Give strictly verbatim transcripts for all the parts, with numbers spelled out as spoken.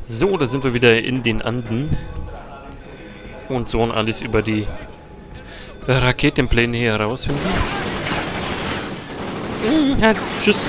So, da sind wir wieder in den Anden. Und sollen alles über die Raketenpläne hier herausfinden. Hm, ja, tschüss.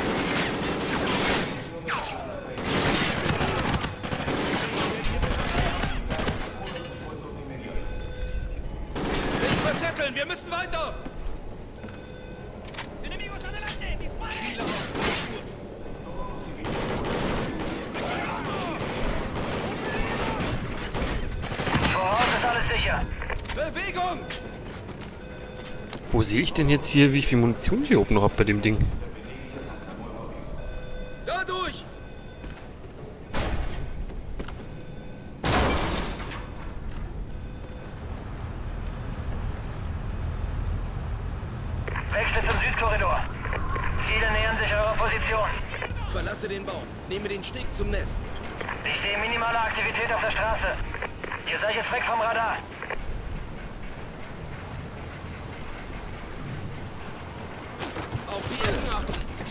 Nicht verzetteln, wir müssen weiter! Vor Ort ist alles sicher. Bewegung! Wo sehe ich denn jetzt hier, wie viel Munition ich hier oben noch habe bei dem Ding? Da durch! Wechsel zum Südkorridor. Ziele nähern sich eurer Position. Verlasse den Baum. Nehme den Steg zum Nest. Ich sehe minimale Aktivität auf der Straße. Ihr seid jetzt weg vom Radar. Auf die Ecken achten!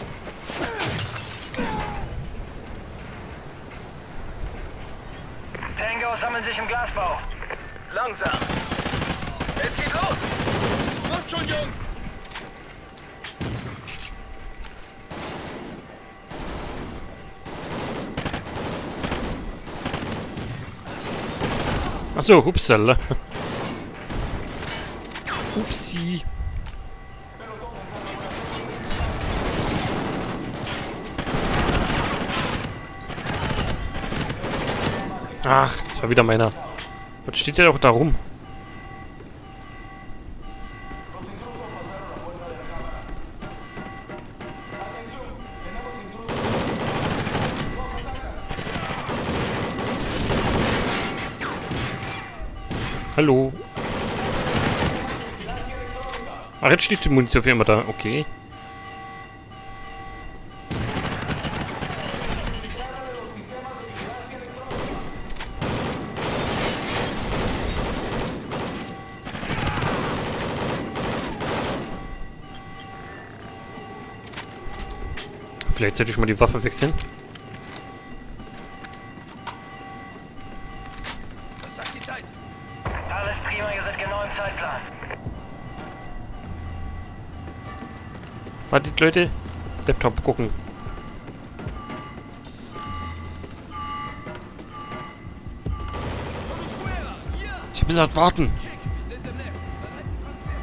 Tango sammeln sich im Glasbau. Langsam. Es geht los! Macht schon, Jungs! Achso, hupsala. Upsi. Ach, das war wieder meiner. Was steht der doch da rum? Hallo. Ach, jetzt steht die Munition für immer da. Okay. Vielleicht sollte ich mal die Waffe wechseln. Was sagt die Zeit? Alles prima, ihr seid genau im Zeitplan. Wartet, Leute. Laptop gucken. Vamos fuera! Hier! Ich hab gesagt, warten. Kick, wir sind im Nest. Bereiten Transfer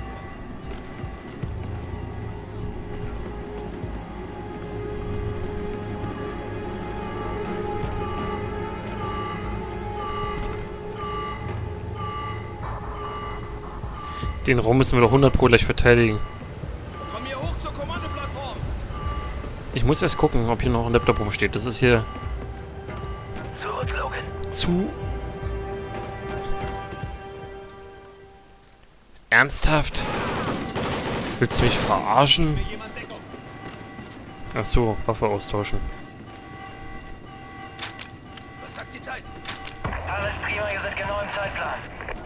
Den Raum müssen wir doch hundert Pro gleich verteidigen. vor. Komm hier hoch zur Kommandoplattform! Ich muss erst gucken, ob hier noch ein Laptop rumsteht. Das ist hier Zurück, Logan. zu... Ernsthaft? Willst du mich verarschen? Mir jemand Deckung! Ach so, Waffe austauschen. Was sagt die Zeit? Alles prima, ihr seid genau im Zeitplan.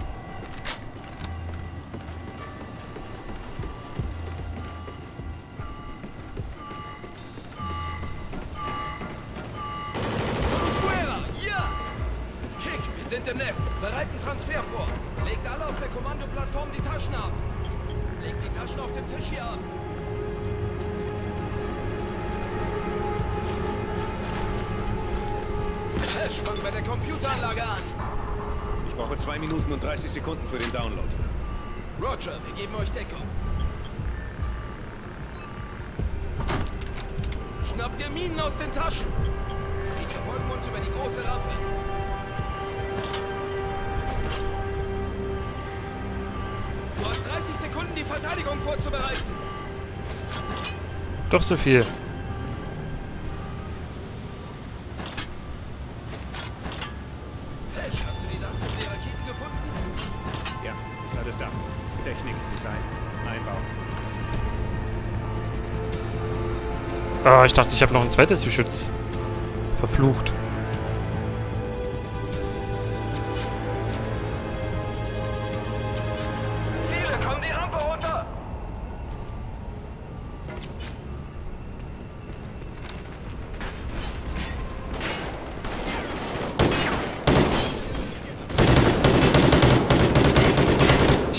Vamos fuera! Hier! Kick, wir sind im Nest. Bereiten Transfer vor. Legt alle auf der Kommandoplattform die Taschen ab. Legt die Taschen auf dem Tisch hier ab. Ash, fang bei der Computeranlage an. Ich brauche zwei Minuten und dreißig Sekunden für den Download. Roger, wir geben euch Deckung. Schnappt ihr Minen aus den Taschen. Sie verfolgen uns über die große Rampe. Du hast dreißig Sekunden, die Verteidigung vorzubereiten. Doch so viel. Ash, hast du die Daten für die Rakete gefunden? Ja, ist alles da. Technik, Design, Einbau. Ah, ich dachte, ich habe noch ein zweites Geschütz. Verflucht. Ziele, kommen die Rampe runter!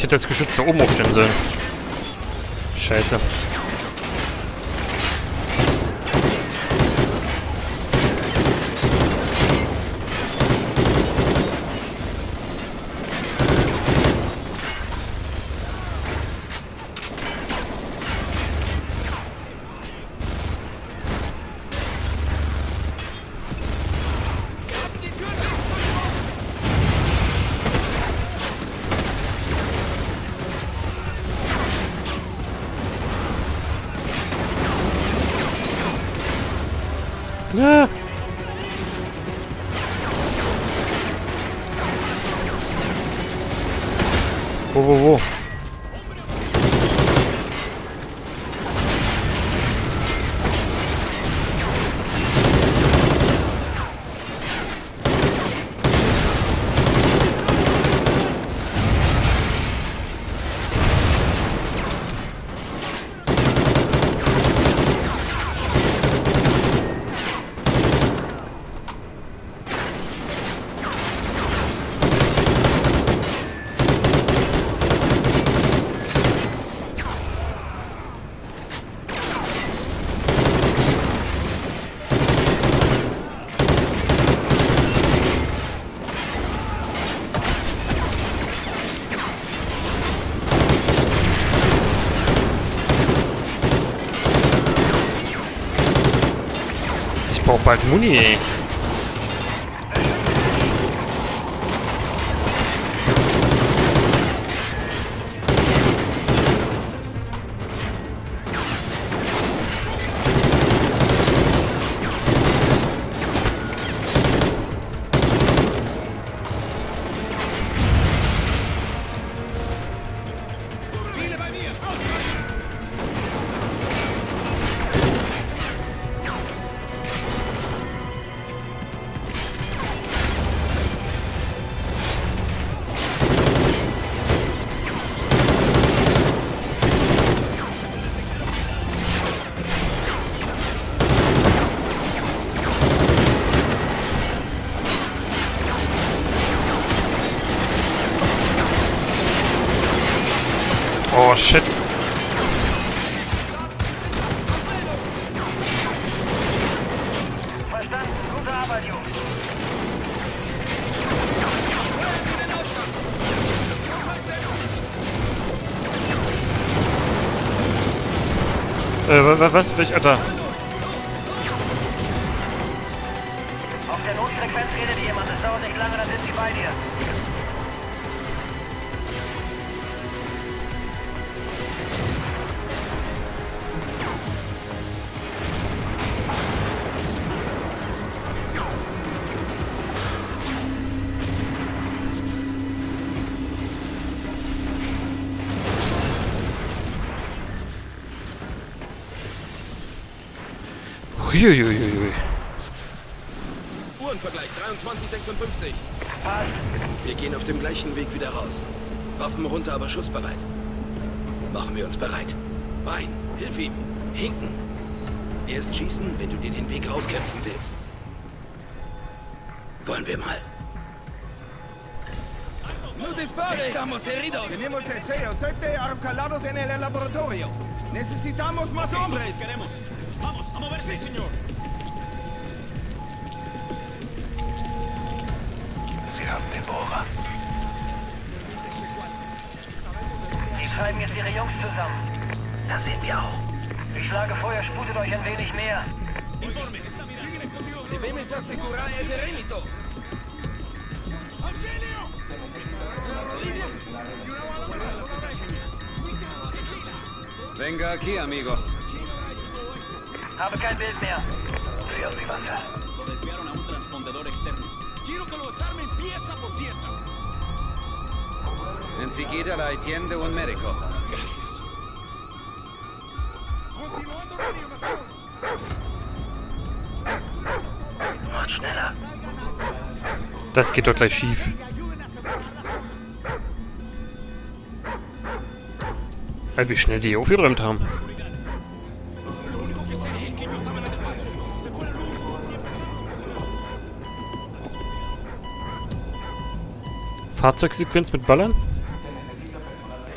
hätte das Geschütz da oben aufstellen sollen. Scheiße. Ah. Wo, wo, wo? Ich brauch bald Muni, ey. Oh shit. Verstanden. Gute Arbeit, Jungs. Äh, wa- wa- was? Welch, Alter? Auf der Notfrequenz redet jemand. Es dauert nicht lange, dann sind sie bei dir. Uiuiuiui. Uhrenvergleich dreiundzwanzig sechsundfünfzig. Passt. Wir gehen auf dem gleichen Weg wieder raus. Waffen runter, aber schussbereit. Machen wir uns bereit. Bein, hilf ihm. Hinken. Erst schießen, wenn du dir den Weg rauskämpfen willst. Wollen wir mal. No dispare! Estamos heridos! Tenemos seis o siete arcalados en el laboratorio. Necesitamos más hombres. Queremos. Vamos, a moverse, señor. Sie haben den Bohrer. Die treiben jetzt ihre Jungs zusammen. Da sehen wir auch. Ich schlage vor, ihr sputet euch ein wenig mehr. Informe. Está bien escondido. Debemos asegurar el perímetro. Venga aquí, amigo. Habe kein Bild mehr. Fíjate, Wanda. Lo desviaron a un transpondedor externo. Quiero que lo desarmen pieza por pieza. Enseguida la atiende un médico. Gracias. Macht schneller. Das geht doch gleich schief. Weil wie schnell die hier aufgeräumt haben. Lo único que sé es que yo estaba en el espacio. Se fue la luz y empecé. Fahrzeugsequenz mit Ballern?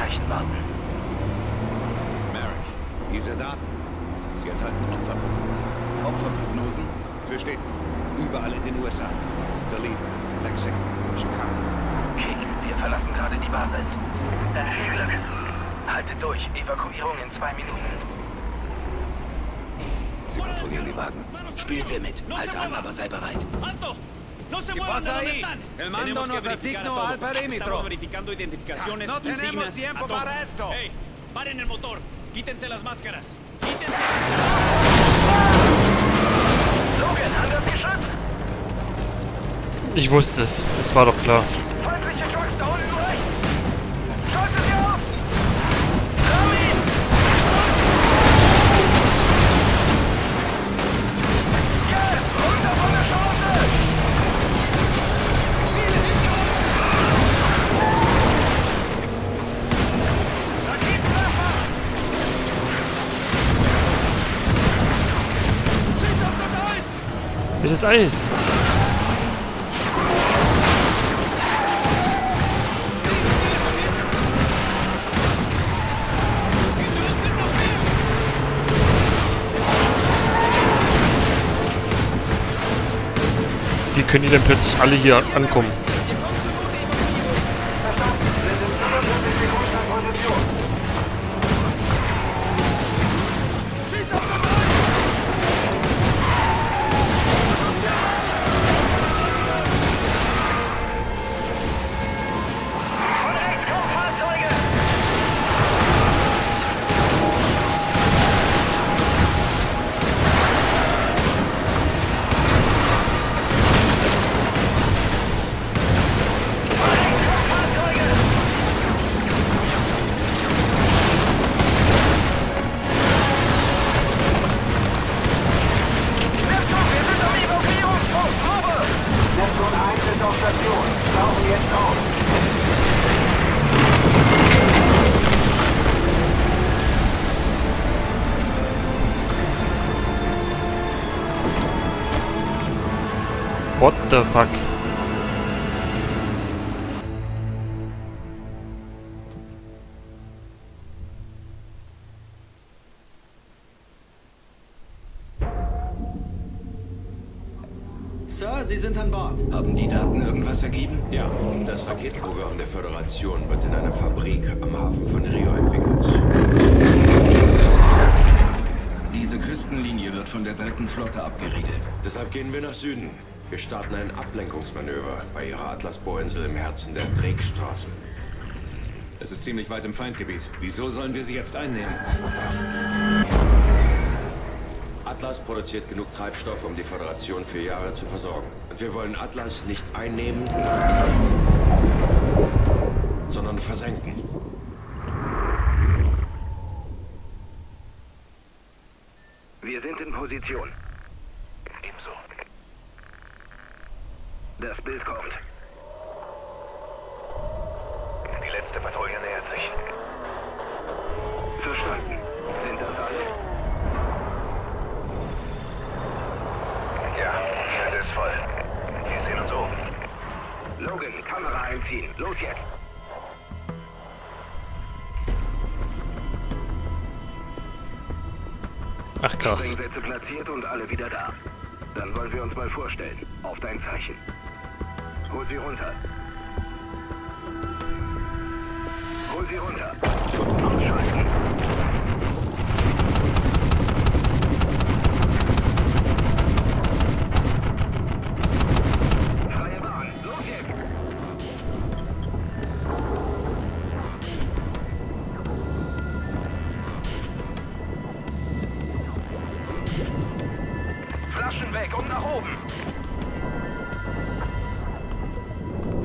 Zeichen warten. Merrick, diese Daten, sie enthalten Opferprognosen. Opferprognosen? Für Städte, überall in den U S A. Toledo, Lexington, Chicago. King, wir verlassen gerade die Basis. Dann viel Glück. Haltet durch. Evakuierung in zwei Minuten. Sie kontrollieren die Wagen. Spielen wir mit. Halte an, aber sei bereit. ¡Alto! ¡No se muevan de pasa donde ahí? están! El mando Tenemos que nos verificar asignó a todos. al perímetro. Estamos verificando identificaciones, No tenemos insignias, tiempo a todos. para esto. ¡Ey! ¡Paren el motor! ¡Quítense las máscaras! ¡Quítense! Logan, Angriffsgeschütz! Ich wusste es. Es war doch klar. Feindliche Trucks da unten rechts! Schaltet sie auf! Ramm ihn! Jetzt! Runter von der Straße! Ziele sind Raketenwerfer! Schieß auf das Eis! Welches Eis? Wie können die denn plötzlich alle hier ankommen? Von rechts kommen Fahrzeuge! What the fuck? Sir, Sie sind an Bord. Haben die Daten irgendwas ergeben? Ja, das Raketenprogramm der Föderation wird in einer Fabrik am Hafen von Rio entwickelt. Diese Küstenlinie wird von der dritten Flotte abgeriegelt. Deshalb gehen wir nach Süden. Wir starten ein Ablenkungsmanöver bei ihrer Atlas-Bohrinsel im Herzen der Drakestraße. Es ist ziemlich weit im Feindgebiet. Wieso sollen wir sie jetzt einnehmen? Atlas produziert genug Treibstoff, um die Föderation für Jahre zu versorgen. Und wir wollen Atlas nicht einnehmen, sondern versenken. Wir sind in Position. Ebenso. Das Bild kommt. Die letzte Patrouille nähert sich. Verstanden. Sind das alle? Ja, die Hütte ist voll. Wir sehen uns oben. Logan, Kamera einziehen. Los jetzt! Ach krass. Sprengsätze platziert und alle wieder da. Dann wollen wir uns mal vorstellen. Auf dein Zeichen. Hol sie runter. Hol sie runter. Ausschalten. Freie Bahn. Los jetzt! Flaschen weg und nach oben.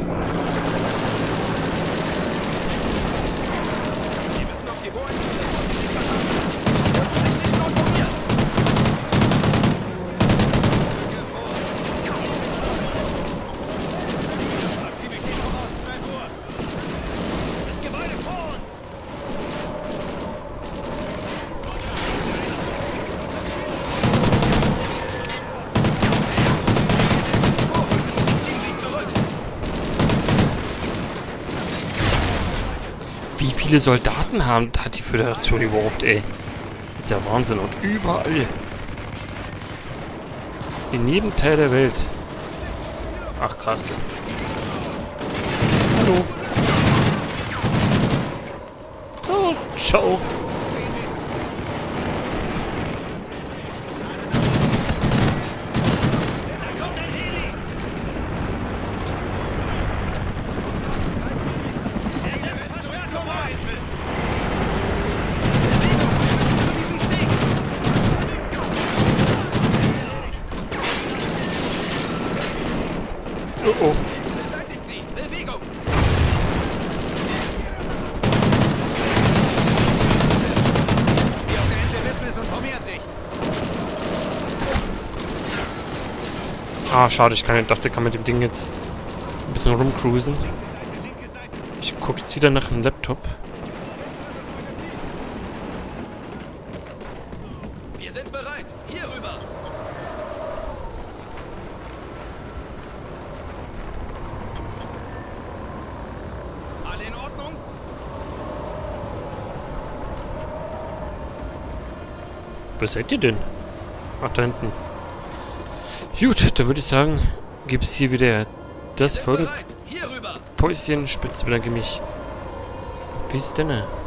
Wir müssen auf die Bohrinsel. viele Soldaten haben, hat die Föderation überhaupt, ey. Ist ja Wahnsinn. Und überall. In jedem Teil der Welt. Ach, krass. Hallo. Oh, ciao. Oh oh. Beseitigt sie! Bewegung! Die auf der Insel wissen es und formieren sich! Ah, schade, ich kann, dachte, ich kann mit dem Ding jetzt ein bisschen rumcruisen. Ich gucke jetzt wieder nach einem Laptop. Wir sind bereit! Hier rüber! Alle in Ordnung? Wo seid ihr denn? Ach, da hinten. Gut, da würde ich sagen, gibt es hier wieder das Bereit! Folge. Hier rüber! Päuschen, Spitze bedanke mich. Bis dann.